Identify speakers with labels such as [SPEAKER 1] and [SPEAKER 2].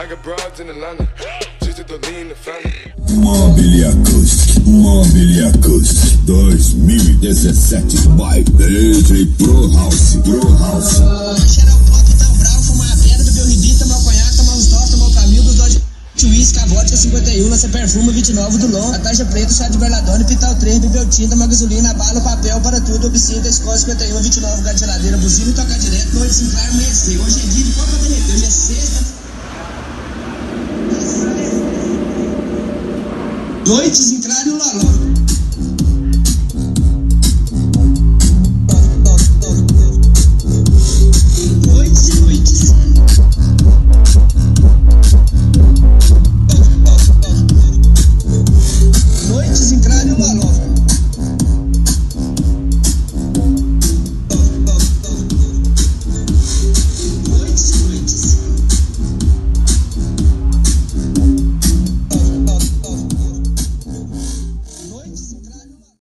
[SPEAKER 1] I got broads in Atlanta, just to lean the family.
[SPEAKER 2] Mobile Acústica 2017 by DJ Pro House.
[SPEAKER 3] Cheirão pop, tão bravo, fumar a pedra, beber o ribi, tomar o conhaque, tomar os dó, tomar o caminho dos dó de uísque, a vodka 51, lança perfume, 29 do Lon, a taxa preta, chá de berladone, pitar o trem, bebeu tinta, uma gasolina, bala, papel, para tudo, obscinta, escola 51, 29, gás de geladeira, buzina e tocar direto, noite Sinclair, amanhecer. Hoje é dia de Copa TNT, hoje é sexta. Noite Sinclair e o Laló.